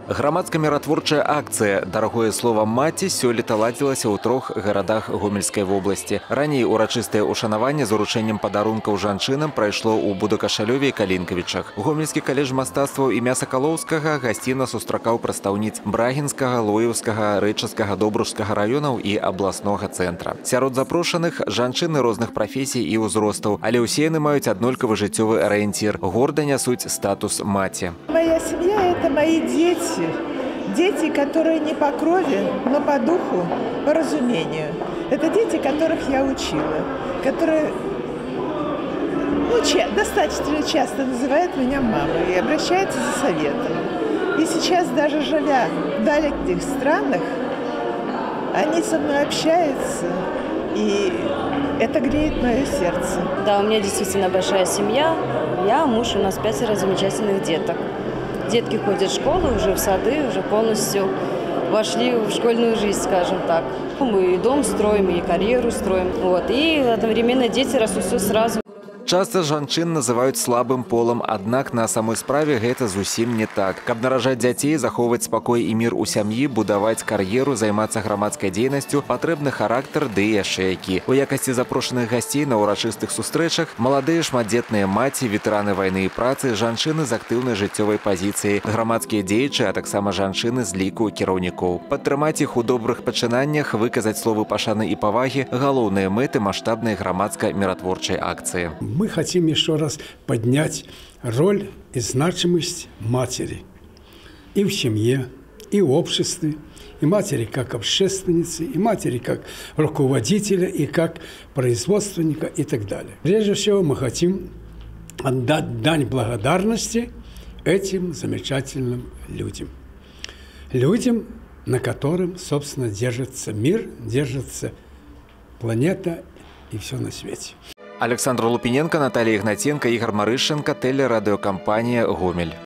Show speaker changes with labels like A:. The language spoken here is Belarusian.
A: Грамадска-міратворчая акцыя «Дарагое слово маці» сёлета ладзілася ў 3 гарадах Гомельскай вобласці. Раней урачыстае ўшанаванне з уручэннем падарункаў жанчынам прайшло ў Будакашалёве і Калінкавічах. Гомельскі каледж мастацтваў імя Сакалоўскага гасцінна сустракаў прадстаўніц Брагінскага, Лоеўскага, Рэчыцкага, Добружскага раёнаў і абласнога цэнтра. Сярод запрошаных жанчыны розных прафесій і ўзростаў, але ўсе яны маюць аднолькавы жыццёвы арыенцір. Горда нясуць статус маці.
B: Моя семья – это мои дети. Дети, которые не по крови, но по духу, по разумению. Это дети, которых я учила, которые достаточно часто называют меня мамой и обращаются за советом. И сейчас, даже живя в далеких странах, они со мной общаются, и это греет мое сердце.
C: Да, у меня действительно большая семья. Я, муж, у нас 5 замечательных деток. Детки ходят в школу, уже в сады, уже полностью вошли в школьную жизнь, скажем так. Мы и дом строим, и карьеру строим. Вот. И одновременно дети растут все сразу.
A: Часто жанчын называюць слабым полам, аднак на самой справе гэта зусім не так. Каб наражаць дзяцей, захоўваць спакой і мір у сям'і, будаваць кар'еру, займацца грамадскай дзейнасцю, патрэбны характар ды яшчэ які. У якасці запрошаных гасцей на ўрачыстых сустрэчах маладыя шматдзетныя маці, ветэраны вайны і працы, жанчыны з актыўнай жыццёвай пазіцыяй, грамадскія дзеячы, а таксама жанчыны з ліку кіраўнікоў. Падтрымаць іх у добрых пачынаннях, выказаць словы пашаны і павагі – галоўныя мэты маштабнай грамадска-міратворчай акцыі.
D: Мы хотим еще раз поднять роль и значимость матери и в семье, и в обществе, и матери как общественницы, и матери как руководителя, и как производственника и так далее. Прежде всего мы хотим отдать дань благодарности этим замечательным людям. Людям, на котором, собственно, держится мир, держится планета и все на свете.
A: Александр Лупиненко, Наталья Игнатенко, Игорь Марышенко, телерадиокомпания «Гомель».